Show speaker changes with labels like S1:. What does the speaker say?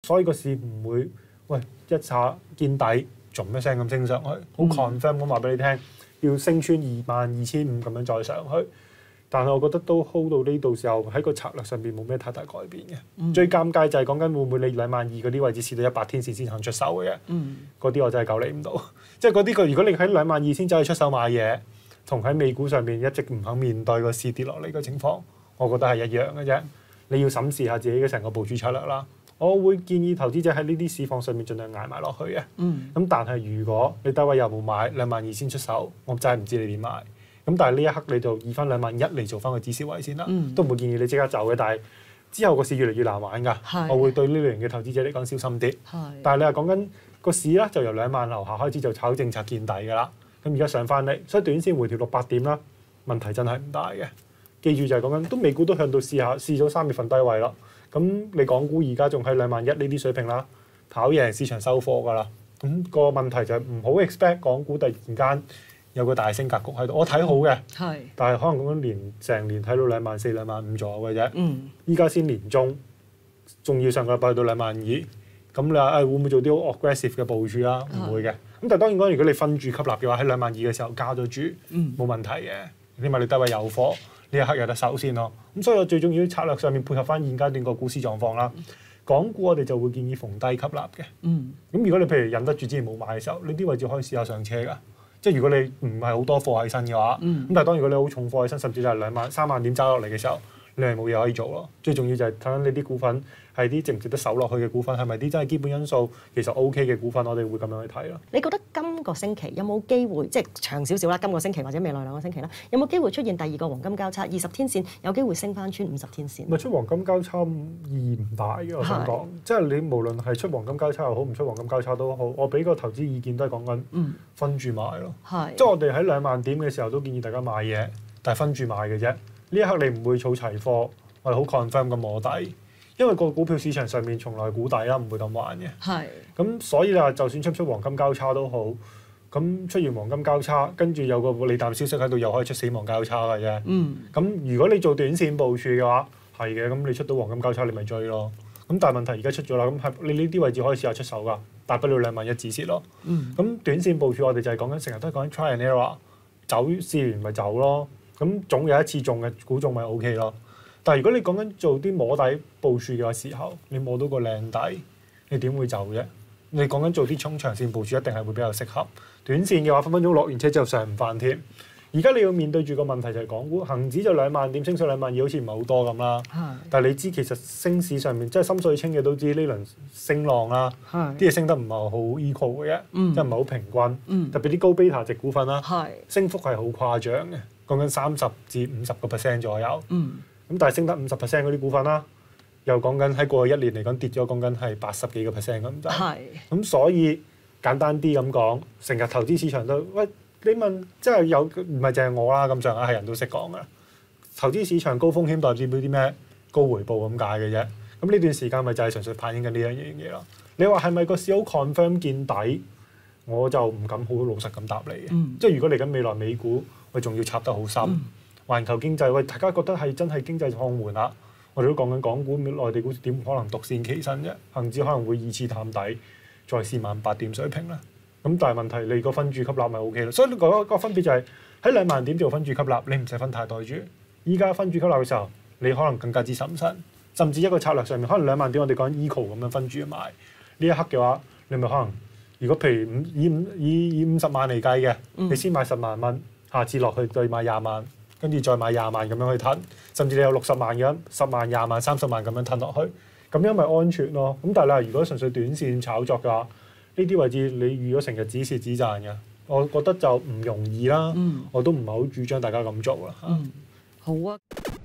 S1: 所以個市唔會喂一下見底，仲一聲咁升上去，好 confirm 咁話俾你聽，要升穿22,500咁樣再上去。但係我覺得都 hold 到呢度時候喺個策略上邊冇咩太大改變嘅。最尷尬就係講緊會唔會你22000嗰啲位置試到100天線先肯出手嘅啫。嗰啲我真係救你唔到。即係嗰啲如果你喺22000先走去出手買嘢，同喺美股上邊一直唔肯面對個市跌落嚟嘅情況，我覺得係一樣嘅啫。你要審視下自己嘅成個部署策略啦。我會建議投資者喺呢啲市況上面盡量捱埋落去嘅。咁但係如果你低位又冇買22000先出手，我真係唔知你點買。咁但係呢一刻你就以翻21000嚟做翻個止蝕位先啦，都唔會建議你即刻走嘅。但係之後個市越嚟越難玩㗎，我會對呢類型嘅投資者嚟講小心啲。但係你係講緊個市咧，就由20000樓下開始就炒政策見底㗎啦。咁而家上翻嚟，所以短線回調600點啦，問題真係唔大嘅。記住就係講緊都美股都向到試咗3月份低位啦。咁你港股而家仲喺21000呢啲水平啦，跑贏市場收貨㗎啦。咁個問題就係唔好 expect 港股突然間有個大升格局喺度，我睇好嘅，但係可能講緊成年睇到24000、25000左右嘅啫。依家先年中，仲要上個禮拜到22000，咁你話會唔會做啲好 aggressive 嘅部署啊？唔會嘅。咁但係當然講，如果你分住吸納嘅話，喺22000嘅時候加咗注，冇問題嘅。起碼你低位有貨，呢一刻有得手先咯。咁所以我最重要策略上面配合翻現階段個股市狀況啦。港股我哋就會建議逢低吸納嘅。咁如果你譬如忍得住之前冇買嘅時候，呢啲位置可以試下上車㗎。即係如果你唔係好多貨喺身嘅話，咁但係當然如果你好重貨喺身，甚至係30000點揸落嚟嘅時候，你係冇嘢可以做咯。最重要就係睇緊你啲股份係啲值唔值得守落去嘅股份，係咪啲真係基本因素其實 OK 嘅股份，我哋會咁樣去睇咯。
S2: 你覺得今個星期有冇機會，即係長少少啦，今個星期或者未來2個星期啦，有冇機會出現第二個黃金交叉？20天線有機會升翻穿50天線？
S1: 咪出黃金交叉意義唔大嘅，我想講，即係你無論係出黃金交叉又好，唔出黃金交叉都好，我俾個投資意見都係講緊分住買咯。即係我哋喺20000點嘅時候都建議大家買嘢，但係分住買嘅啫。呢一刻你唔會儲齊貨，我哋好 confirm 咁摸底。因為個股票市場上面從來估底啦，唔會咁玩嘅。咁所以啦，就算出唔出黃金交叉都好，咁出完黃金交叉，跟住有個利淡消息喺度，又可以出死亡交叉嘅啫。咁如果你做短線部署嘅話，係嘅，咁你出到黃金交叉你咪追咯。咁但係問題而家出咗啦，咁係你呢啲位置可以試下出手㗎，大不了21000止蝕咯。咁短線部署我哋就係講緊成日都係講緊 try and error， 走試完咪走咯。咁總有一次中嘅估中咪 OK 咯。但係如果你講緊做啲摸底部署嘅時候，你摸到個靚底，你點會走啫？你講緊做啲中長線部署，一定係會比較適合。短線嘅話，分分鐘落完車之後上唔翻添。而家你要面對住個問題就係港股恆指就20000點升上22000，好似唔係好多咁啦。但係你知其實升市上面即係心水清嘅都知呢輪升浪啦，啲嘢升得唔係好 equal 嘅啫，即係唔係好平均。特別啲高 beta 值股份啦，升幅係好誇張嘅，講緊30至50% 左右。咁但係升得50% 嗰啲股份啦，又講緊喺過去1年嚟講跌咗，講緊係80幾個%咁滯。咁所以簡單啲咁講，成日投資市場都喂，你問即係有唔係淨係我啦，咁上下係人都識講噶。投資市場高風險代表啲咩？高回報咁解嘅啫。咁呢段時間咪就係純粹反映緊呢樣嘢咯。你話係咪個市好 confirm 見底？我就唔敢好老實咁答你嘅。即係如果嚟緊未來美股，我仲要插得好深。環球經濟，喂，大家覺得係真係經濟放緩啦。我哋都講緊港股、內地股市點可能獨善其身啫？恆指可能會2次探底，再試18000點水平啦。咁但係問題，你個分注吸納咪 OK 咯？所以個分別就係喺20000點做分注吸納，你唔使分太多注。依家分注吸納嘅時候，你可能更加之審慎，甚至一個策略上面，可能20000點我哋講 equal 咁樣分注買。呢一刻嘅話，你咪可能如果譬如以50萬嚟計嘅，你先買10萬蚊，下次落去再買20萬。跟住再買20萬咁樣去褪，甚至你有60萬嘅10萬、20萬、30萬咁樣褪落去，咁樣咪安全咯。咁但係如果純粹短線炒作嘅話，呢啲位置你預咗成日止蝕止賺嘅，我覺得就唔容易啦。我都唔係好主張大家咁做啦。
S2: 好啊。